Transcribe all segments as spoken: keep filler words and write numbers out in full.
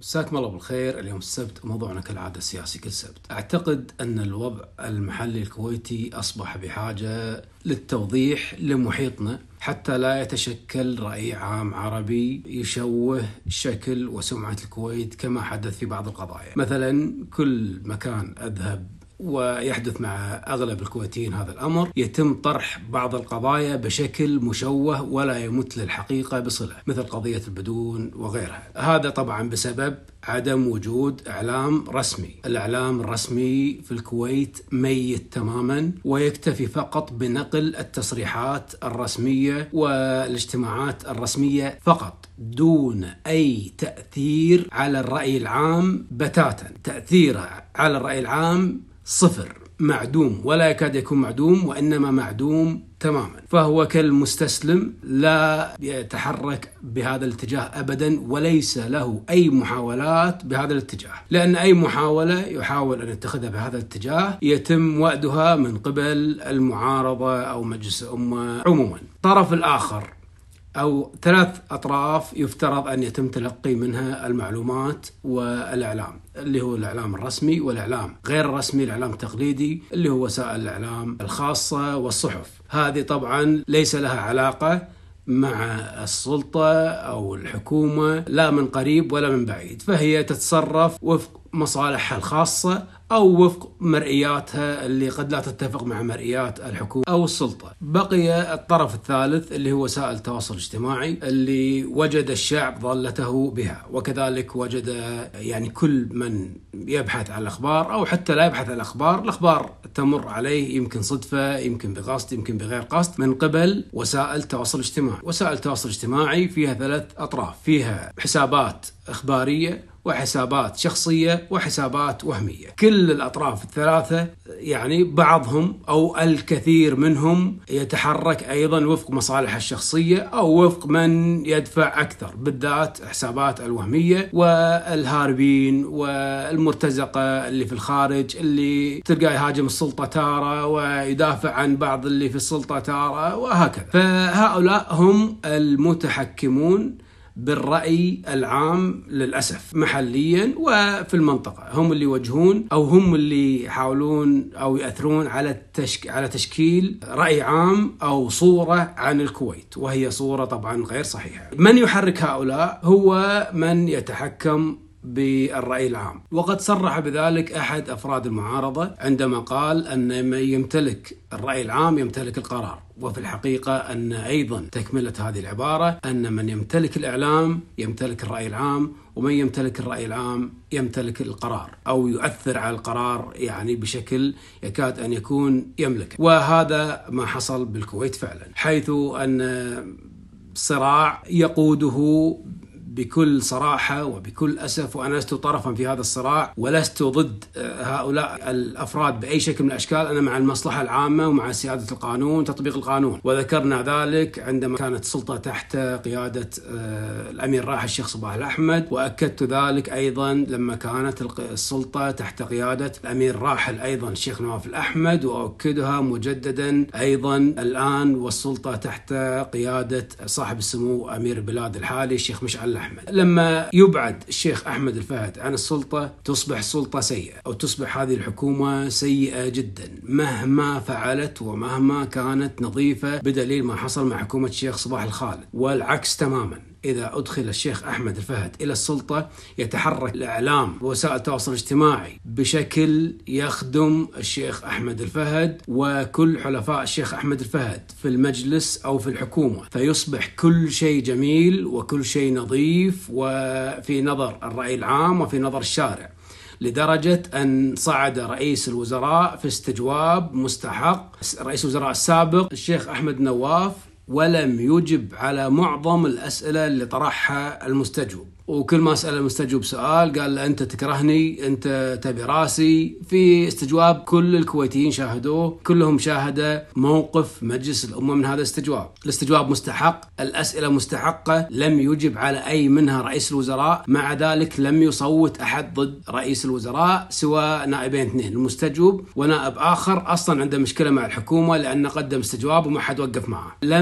مساكم الله بالخير. اليوم السبت، موضوعنا كالعادة سياسي كل سبت. أعتقد أن الوضع المحلي الكويتي أصبح بحاجة للتوضيح لمحيطنا حتى لا يتشكل رأي عام عربي يشوه شكل وسمعة الكويت كما حدث في بعض القضايا. مثلا كل مكان أذهب ويحدث مع أغلب الكويتيين هذا الأمر، يتم طرح بعض القضايا بشكل مشوه ولا يمت للحقيقة بصلة، مثل قضية البدون وغيرها. هذا طبعا بسبب عدم وجود إعلام رسمي. الإعلام الرسمي في الكويت ميت تماما، ويكتفي فقط بنقل التصريحات الرسمية والاجتماعات الرسمية فقط، دون أي تأثير على الرأي العام بتاتا. تأثيره على الرأي العام صفر، معدوم، ولا يكاد يكون معدوم، وإنما معدوم تماما. فهو كالمستسلم، لا يتحرك بهذا الاتجاه أبدا، وليس له أي محاولات بهذا الاتجاه، لأن أي محاولة يحاول أن يتخذها بهذا الاتجاه يتم وأدها من قبل المعارضة أو مجلس الأمة عموما. الطرف الآخر أو ثلاث أطراف يفترض أن يتم تلقي منها المعلومات والإعلام، اللي هو الإعلام الرسمي والإعلام غير الرسمي، الإعلام التقليدي اللي هو وسائل الإعلام الخاصة والصحف. هذه طبعا ليس لها علاقة مع السلطة أو الحكومة، لا من قريب ولا من بعيد، فهي تتصرف وفق مصالحها الخاصة أو وفق مرئياتها اللي قد لا تتفق مع مرئيات الحكومة أو السلطة. بقي الطرف الثالث اللي هو وسائل التواصل الاجتماعي، اللي وجد الشعب ضالته بها، وكذلك وجد يعني كل من يبحث عن الأخبار أو حتى لا يبحث عن الأخبار، الأخبار تمر عليه يمكن صدفة، يمكن بقصد، يمكن بغير قصد، من قبل وسائل التواصل الاجتماعي. وسائل التواصل الاجتماعي فيها ثلاث أطراف، فيها حسابات إخبارية وحسابات شخصية وحسابات وهمية. كل الأطراف الثلاثة يعني بعضهم أو الكثير منهم يتحرك أيضا وفق مصالح الشخصية أو وفق من يدفع أكثر، بالذات حسابات الوهمية والهاربين والمرتزقة اللي في الخارج، اللي تلقى يهاجم السلطة تارة ويدافع عن بعض اللي في السلطة تارة وهكذا. فهؤلاء هم المتحكمون بالرأي العام للأسف محليا وفي المنطقة، هم اللي يوجهون أو هم اللي يحاولون أو يأثرون على التشك... على تشكيل رأي عام أو صورة عن الكويت، وهي صورة طبعا غير صحيحة. من يحرك هؤلاء هو من يتحكم بالرأي العام، وقد صرح بذلك أحد أفراد المعارضة عندما قال أن من يمتلك الرأي العام يمتلك القرار. وفي الحقيقة أن أيضا تكملة هذه العبارة أن من يمتلك الإعلام يمتلك الرأي العام، ومن يمتلك الرأي العام يمتلك القرار أو يؤثر على القرار يعني بشكل يكاد أن يكون يملكه. وهذا ما حصل بالكويت فعلا، حيث أن صراع يقوده بكل صراحة وبكل أسف، وأنا لست طرفا في هذا الصراع ولست ضد هؤلاء الأفراد بأي شكل من الأشكال. أنا مع المصلحة العامة ومع سيادة القانون، تطبيق القانون، وذكرنا ذلك عندما كانت السلطة تحت قيادة الأمير راحل الشيخ صباح الأحمد، وأكدت ذلك أيضا لما كانت السلطة تحت قيادة الأمير راحل أيضا الشيخ نواف الأحمد، وأكدها مجددا أيضا الآن والسلطة تحت قيادة صاحب السمو أمير البلاد الحالي الشيخ مشعل. لما يبعد الشيخ أحمد الفهد عن السلطة تصبح السلطة سيئة، أو تصبح هذه الحكومة سيئة جدا مهما فعلت ومهما كانت نظيفة، بدليل ما حصل مع حكومة الشيخ صباح الخالد. والعكس تماما، إذا أدخل الشيخ أحمد الفهد إلى السلطة يتحرك الإعلام ووسائل التواصل الاجتماعي بشكل يخدم الشيخ أحمد الفهد وكل حلفاء الشيخ أحمد الفهد في المجلس أو في الحكومة، فيصبح كل شيء جميل وكل شيء نظيف وفي نظر الرأي العام وفي نظر الشارع، لدرجة أن صعد رئيس الوزراء في استجواب مستحق رئيس الوزراء السابق الشيخ أحمد نواف، ولم يجب على معظم الأسئلة اللي طرحها المستجوب. وكل ما سأل المستجوب سؤال قال له أنت تكرهني، أنت تبي راسي. في استجواب كل الكويتيين شاهدوه، كلهم شاهدوا موقف مجلس الأمة من هذا الاستجواب. الاستجواب مستحق، الأسئلة مستحقة، لم يجب على أي منها رئيس الوزراء. مع ذلك لم يصوت أحد ضد رئيس الوزراء سوى نائبين اثنين، المستجوب ونائب آخر أصلا عنده مشكلة مع الحكومة لأنه قدم استجواب وما حد وقف معه. لم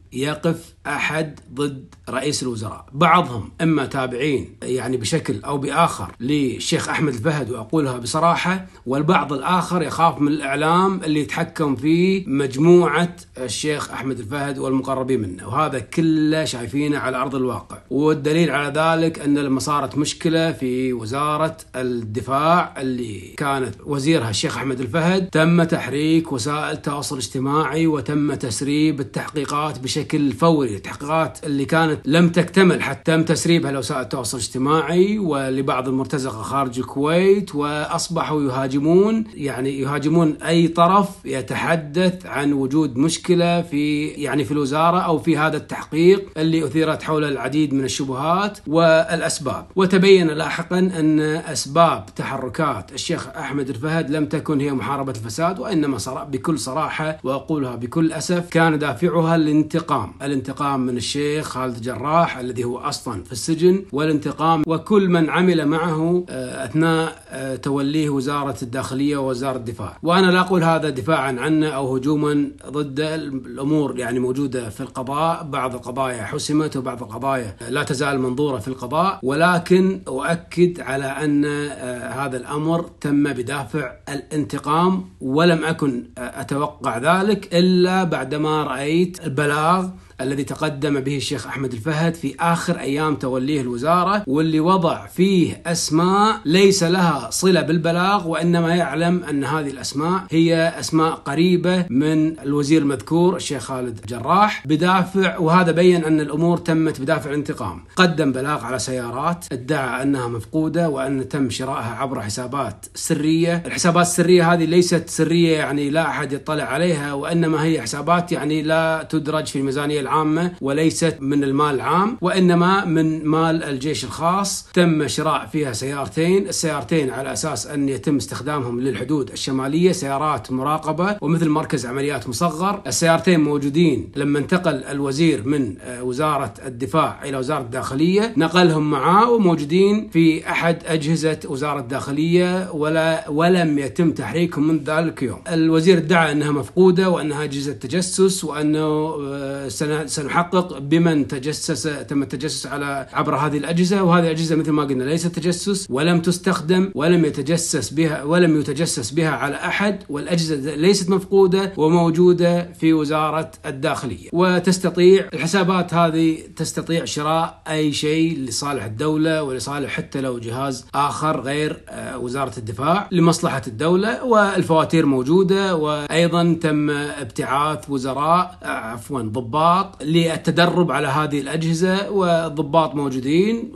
يقف أحد ضد رئيس الوزراء. بعضهم إما تابعين يعني بشكل أو بآخر للشيخ أحمد الفهد، وأقولها بصراحة، والبعض الآخر يخاف من الإعلام اللي يتحكم فيه مجموعة الشيخ أحمد الفهد والمقربين منه، وهذا كله شايفينه على أرض الواقع. والدليل على ذلك أن لما صارت مشكلة في وزارة الدفاع اللي كانت وزيرها الشيخ أحمد الفهد، تم تحريك وسائل التواصل الاجتماعي وتم تسريب التحقيقات بشكل فوري. التحقيقات اللي كانت لم تكتمل حتى تم تسريبها لوسائل التواصل الاجتماعي ولبعض المرتزقة خارج الكويت، وأصبحوا يهاجمون يعني يهاجمون أي طرف يتحدث عن وجود مشكلة في يعني في الوزارة أو في هذا التحقيق اللي أثيرت حول العديد من الشبهات والأسباب. وتبين لاحقا أن أسباب تحركات الشيخ أحمد الفهد لم تكن هي محاربة الفساد، وإنما بكل صراحة وأقولها بكل أسف كان دافعها الانتقام. الانتقام من الشيخ خالد الجراح الذي هو أصلا في السجن، والانتقام وكل من عمل معه أثناء توليه وزارة الداخلية ووزارة الدفاع. وأنا لا أقول هذا دفاعا عنه أو هجوما ضد الأمور يعني موجودة في القضاء، بعض القضايا حسمت وبعض القضايا لا تزال منظورة في القضاء، ولكن أؤكد على أن هذا الأمر تم بدافع الانتقام، ولم أكن أتوقع ذلك إلا بعدما رأيت البلاغ الذي تقدم به الشيخ أحمد الفهد في آخر أيام توليه الوزارة، واللي وضع فيه أسماء ليس لها صلة بالبلاغ، وإنما يعلم أن هذه الأسماء هي أسماء قريبة من الوزير المذكور الشيخ خالد الجراح بدافع، وهذا بين أن الأمور تمت بدافع الانتقام. قدم بلاغ على سيارات ادعى أنها مفقودة وأن تم شرائها عبر حسابات سرية. الحسابات السرية هذه ليست سرية يعني لا أحد يطلع عليها، وإنما هي حسابات يعني لا تدرج في الميزانية العامة وليست من المال العام، وإنما من مال الجيش الخاص. تم شراء فيها سيارتين، السيارتين على أساس أن يتم استخدامهم للحدود الشمالية، سيارات مراقبة ومثل مركز عمليات مصغر. السيارتين موجودين لما انتقل الوزير من وزارة الدفاع إلى وزارة الداخلية، نقلهم معاه وموجودين في أحد أجهزة وزارة الداخلية ولا ولم يتم تحريكهم من ذلك اليوم. الوزير ادعى أنها مفقودة وأنها أجهزة تجسس، وأنه سنة سنحقق بمن تجسس تم التجسس على عبر هذه الأجهزة، وهذه الأجهزة مثل ما قلنا ليست تجسس ولم تستخدم ولم يتجسس بها ولم يتجسس بها على أحد، والأجهزة ليست مفقودة وموجودة في وزارة الداخلية. وتستطيع الحسابات هذه تستطيع شراء أي شيء لصالح الدولة ولصالح حتى لو جهاز آخر غير وزارة الدفاع لمصلحة الدولة، والفواتير موجودة. وأيضا تم ابتعاث وزراء عفوا ضباط للتدرب على هذه الأجهزة، والضباط موجودين،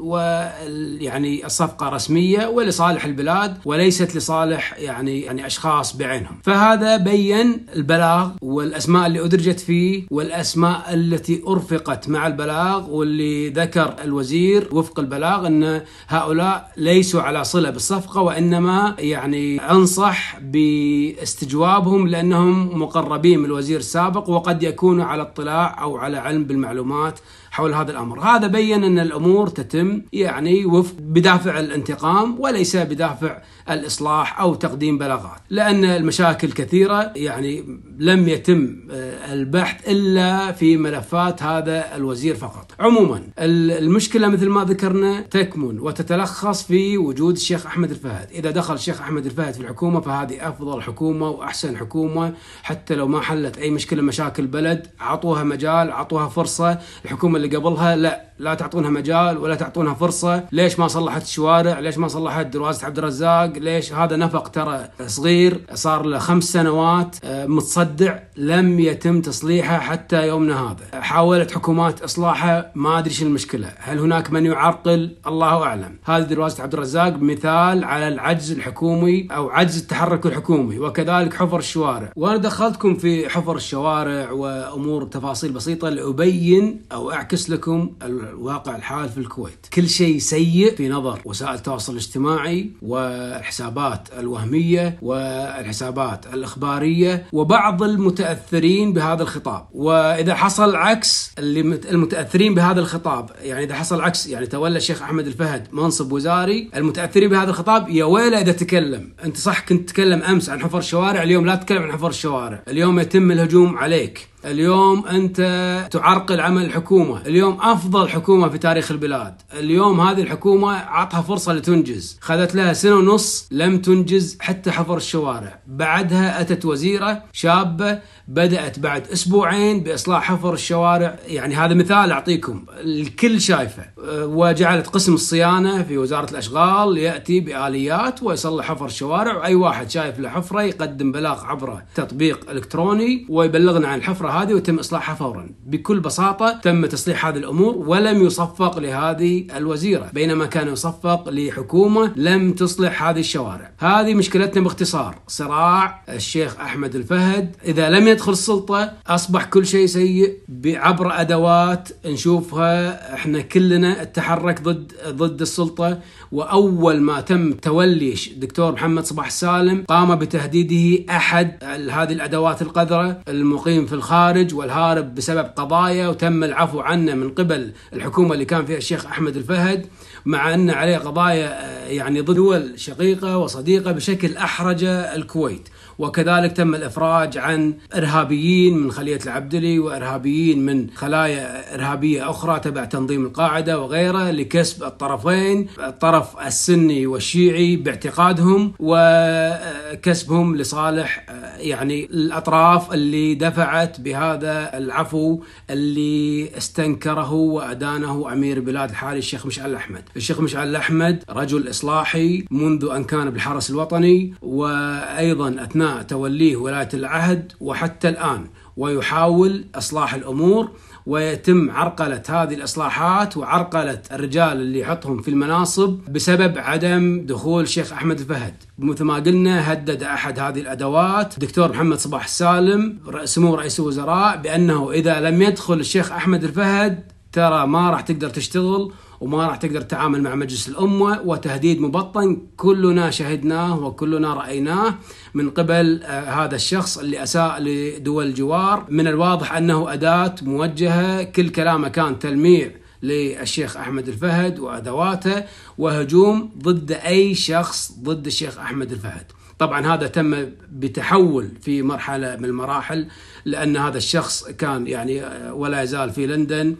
ويعني الصفقة رسمية ولصالح البلاد وليست لصالح يعني يعني أشخاص بعينهم. فهذا بين البلاغ والأسماء اللي أدرجت فيه والأسماء التي أرفقت مع البلاغ، واللي ذكر الوزير وفق البلاغ أن هؤلاء ليسوا على صلة بالصفقة، وإنما يعني أنصح باستجوابهم لأنهم مقربين من الوزير السابق وقد يكونوا على اطلاع أو على علم بالمعلومات حول هذا الأمر. هذا بين أن الأمور تتم يعني وفق بدافع الانتقام وليس بدافع الإصلاح أو تقديم بلاغات، لأن المشاكل كثيرة يعني لم يتم البحث إلا في ملفات هذا الوزير فقط. عموما المشكلة مثل ما ذكرنا تكمن وتتلخص في وجود الشيخ أحمد الفهد. إذا دخل الشيخ أحمد الفهد في الحكومة فهذه أفضل حكومة وأحسن حكومة، حتى لو ما حلت أي مشكلة مشاكل بلد عطوها مجال عطوها فرصة. الحكومة اللي قبلها لا لا تعطونها مجال ولا تعطونها فرصة. ليش ما صلحت الشوارع؟ ليش ما صلحت دروازة عبد الرزاق؟ ليش هذا نفق ترى صغير صار له خمس سنوات متصدع لم يتم تصليحه حتى يومنا هذا. حاولت حكومات إصلاحه ما أدري شو المشكلة، هل هناك من يعرقل؟ الله أعلم. هذه دروازة عبد الرزاق مثال على العجز الحكومي أو عجز التحرك الحكومي، وكذلك حفر الشوارع. وأنا دخلتكم في حفر الشوارع وأمور تفاصيل بسيطة لأبين أو أعكس لكم الواقع الحال في الكويت. كل شيء سيء في نظر وسائل التواصل الاجتماعي والحسابات الوهمية والحسابات الإخبارية وبعض المتأثرين بهذا الخطاب. وإذا حصل عكس المتأثرين بهذا الخطاب، يعني إذا حصل عكس يعني تولى الشيخ أحمد الفهد منصب وزاري، المتأثرين بهذا الخطاب يا ويله إذا تكلم. أنت صح كنت تتكلم أمس عن حفر الشوارع، اليوم لا تتكلم عن حفر الشوارع، اليوم يتم الهجوم عليك اليوم أنت تعرقل عمل الحكومة، اليوم أفضل حكومة في تاريخ البلاد، اليوم هذه الحكومة عطها فرصة لتنجز، خذت لها سنة ونص لم تنجز حتى حفر الشوارع. بعدها أتت وزيرة شابة بدأت بعد أسبوعين بإصلاح حفر الشوارع، يعني هذا مثال أعطيكم الكل شايفه. وجعلت قسم الصيانة في وزارة الأشغال يأتي بآليات ويصلح حفر الشوارع، وأي واحد شايف له حفرة يقدم بلاغ عبر تطبيق إلكتروني ويبلغنا عن الحفرة هذه ويتم إصلاحها فورا. بكل بساطة تم تصليح هذه الأمور ولم يصفق لهذه الوزيرة، بينما كان يصفق لحكومة لم تصلح هذه الشوارع. هذه مشكلتنا باختصار، صراع الشيخ أحمد الفهد. إذا لم يدخل السلطة أصبح كل شيء سيء عبر أدوات نشوفها احنا كلنا التحرك ضد ضد السلطة. وأول ما تم تولي الدكتور محمد صباح السالم قام بتهديده أحد هذه الأدوات القذرة المقيم في الخارج والهارب بسبب قضايا، وتم العفو عنه من قبل الحكومة اللي كان فيها الشيخ أحمد الفهد، مع أن عليه قضايا يعني ضد دول شقيقة وصديقة بشكل أحرج الكويت. وكذلك تم الإفراج عن إرهابيين من خلية العبدلي وإرهابيين من خلايا إرهابية أخرى تبع تنظيم القاعدة وغيره، لكسب الطرفين، الطرف السني والشيعي باعتقادهم، وكسبهم لصالح يعني الأطراف اللي دفعت بهذا العفو اللي استنكره وأدانه أمير البلاد الحالي الشيخ مشعل الأحمد. الشيخ مشعل الأحمد رجل إصلاحي منذ أن كان بالحرس الوطني، وأيضا أثناء توليه ولاية العهد وحتى الآن، ويحاول إصلاح الأمور، ويتم عرقلة هذه الإصلاحات وعرقلة الرجال اللي يحطهم في المناصب بسبب عدم دخول الشيخ أحمد الفهد. مثل ما قلنا هدد أحد هذه الأدوات دكتور محمد صباح السالم سمو رئيس الوزراء بأنه إذا لم يدخل الشيخ أحمد الفهد ترى ما راح تقدر تشتغل وما راح تقدر تتعامل مع مجلس الأمة، وتهديد مبطن كلنا شهدناه وكلنا رأيناه من قبل هذا الشخص اللي أساء لدول الجوار. من الواضح أنه أداة موجهة، كل كلامه كان تلميع للشيخ أحمد الفهد وأدواته وهجوم ضد أي شخص ضد الشيخ أحمد الفهد. طبعا هذا تم بتحول في مرحلة من المراحل، لأن هذا الشخص كان يعني ولا يزال في لندن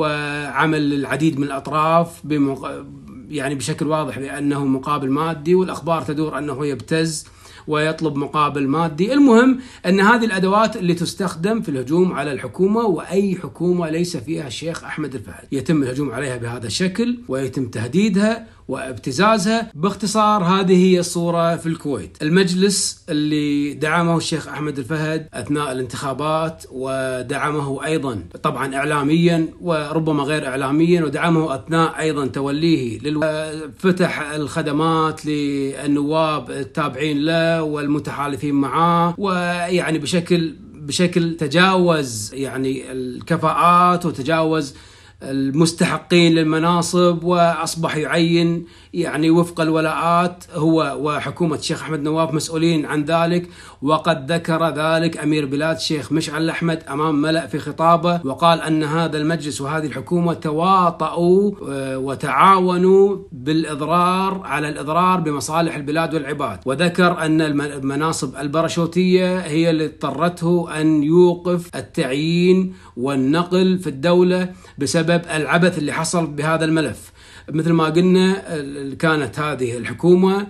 وعمل العديد من الأطراف بمق... يعني بشكل واضح بأنه مقابل مادي، والأخبار تدور أنه يبتز ويطلب مقابل مادي. المهم أن هذه الأدوات اللي تستخدم في الهجوم على الحكومة، وأي حكومة ليس فيها الشيخ أحمد الفهد يتم الهجوم عليها بهذا الشكل ويتم تهديدها وابتزازها. باختصار هذه هي الصورة في الكويت. المجلس اللي دعمه الشيخ أحمد الفهد أثناء الانتخابات، ودعمه أيضا طبعا إعلاميا وربما غير إعلاميا، ودعمه أثناء أيضا توليه للو... فتح الخدمات للنواب التابعين له والمتحالفين معه، ويعني بشكل بشكل تجاوز يعني الكفاءات وتجاوز المستحقين للمناصب، وأصبح يعين يعني وفق الولاءات هو وحكومة الشيخ أحمد نواف مسؤولين عن ذلك. وقد ذكر ذلك أمير بلاد الشيخ مشعل الأحمد أمام ملأ في خطابه، وقال أن هذا المجلس وهذه الحكومة تواطؤوا وتعاونوا بالإضرار على الإضرار بمصالح البلاد والعباد. وذكر أن المناصب البرشوتية هي اللي اضطرته أن يوقف التعيين والنقل في الدولة بسبب العبث اللي حصل بهذا الملف. مثل ما قلنا كانت هذه الحكومة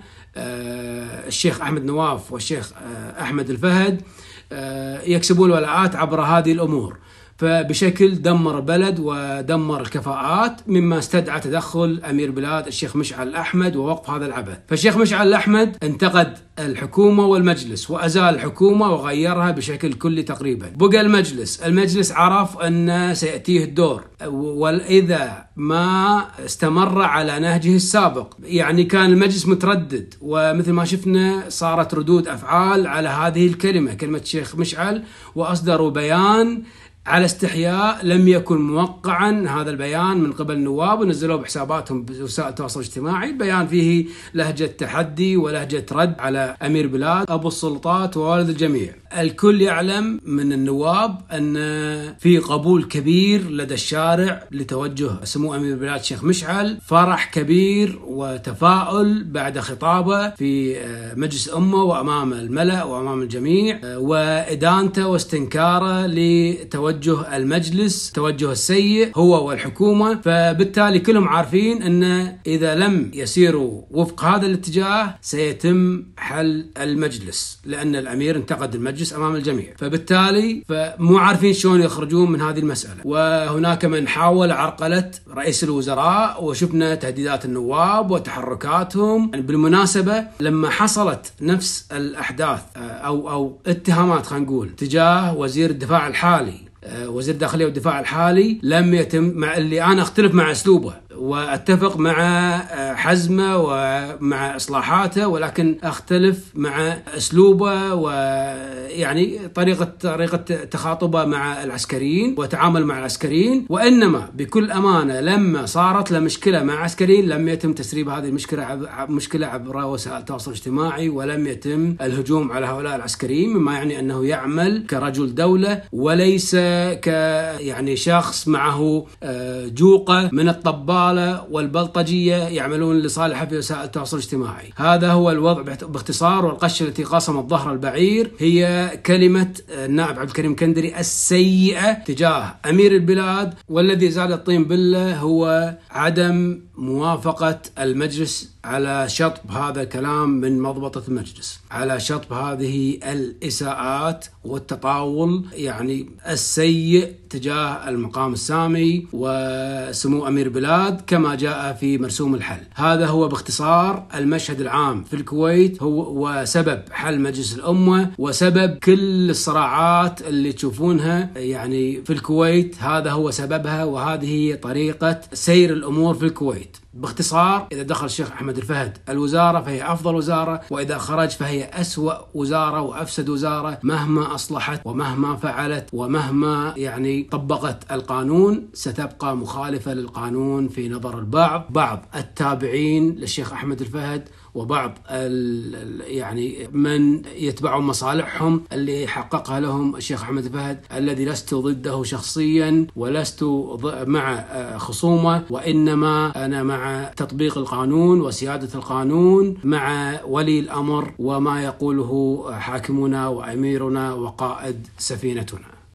الشيخ أحمد نواف والشيخ أحمد الفهد يكسبون الولاءات عبر هذه الأمور، فبشكل دمر البلد ودمر الكفاءات، مما استدعى تدخل أمير بلاد الشيخ مشعل الأحمد ووقف هذا العبث. فالشيخ مشعل الأحمد انتقد الحكومة والمجلس وأزال الحكومة وغيرها بشكل كلي تقريبا. بقى المجلس المجلس عرف أن سيأتيه الدور، وإذا ما استمر على نهجه السابق يعني كان المجلس متردد، ومثل ما شفنا صارت ردود أفعال على هذه الكلمة كلمة الشيخ مشعل، وأصدروا بيان على استحياء لم يكن موقعا هذا البيان من قبل النواب، ونزلوه بحساباتهم بوسائل التواصل الاجتماعي. البيان فيه لهجة تحدي ولهجة رد على أمير بلاد أبو السلطات ووالد الجميع. الكل يعلم من النواب أن في قبول كبير لدى الشارع لتوجه سمو أمير البلاد الشيخ مشعل، فرح كبير وتفاؤل بعد خطابه في مجلس الأمة وأمام الملأ وأمام الجميع، وإدانته واستنكاره لتوجه المجلس، توجه السيء هو والحكومة. فبالتالي كلهم عارفين أن إذا لم يسيروا وفق هذا الاتجاه سيتم حل المجلس، لأن الأمير انتقد المجلس أمام الجميع. فبالتالي فمو عارفين شلون يخرجون من هذه المسألة. وهناك من حاول عرقلة رئيس الوزراء، وشفنا تهديدات النواب وتحركاتهم. بالمناسبة لما حصلت نفس الأحداث أو أو اتهامات خلينا نقول تجاه وزير الدفاع الحالي، وزير الداخلية والدفاع الحالي، لم يتم، مع اللي أنا أختلف مع أسلوبه وأتفق مع حزمه ومع إصلاحاته، ولكن أختلف مع أسلوبه ويعني طريقة طريقة تخاطبه مع العسكريين وتعامل مع العسكريين. وإنما بكل أمانة لما صارت له مشكلة مع عسكريين لم يتم تسريب هذه المشكلة مشكلة عبر وسائل التواصل الاجتماعي، ولم يتم الهجوم على هؤلاء العسكريين، مما يعني أنه يعمل كرجل دولة وليس ك يعني شخص معه جوقة من الطبال والبلطجية يعملون لصالحه في وسائل التواصل الاجتماعي. هذا هو الوضع باختصار. والقشة التي قصمت ظهر البعير هي كلمة النائب عبد الكريم كندري السيئة تجاه أمير البلاد، والذي زاد الطين بلة هو عدم موافقة المجلس على شطب هذا الكلام من مضبطة المجلس، على شطب هذه الإساءات والتطاول يعني السيء تجاه المقام السامي وسمو أمير بلاد كما جاء في مرسوم الحل. هذا هو باختصار المشهد العام في الكويت، هو وسبب حل مجلس الأمة وسبب كل الصراعات اللي تشوفونها يعني في الكويت. هذا هو سببها، وهذه هي طريقة سير الأمور في الكويت. باختصار، إذا دخل الشيخ أحمد الفهد الوزارة فهي أفضل وزارة، وإذا خرج فهي أسوأ وزارة وأفسد وزارة، مهما أصلحت ومهما فعلت ومهما يعني طبقت القانون ستبقى مخالفة للقانون في نظر البعض، بعض التابعين للشيخ أحمد الفهد وبعض يعني من يتبعون مصالحهم اللي حققها لهم الشيخ أحمد الفهد، الذي لست ضده شخصيا ولست مع خصومه، وإنما أنا مع تطبيق القانون وسيادة القانون مع ولي الأمر وما يقوله حاكمنا وأميرنا وقائد سفينتنا.